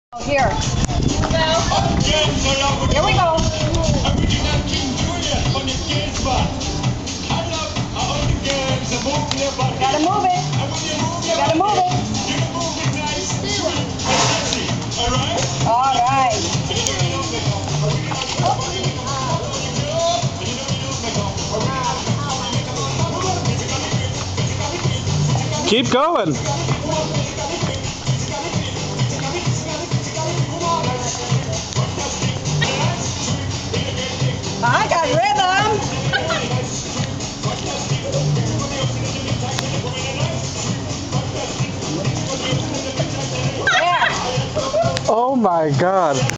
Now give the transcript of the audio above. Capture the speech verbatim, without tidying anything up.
Here. Here we go. Gotta move it. Gotta move it. All right. Keep going. I got rhythm. Oh my God.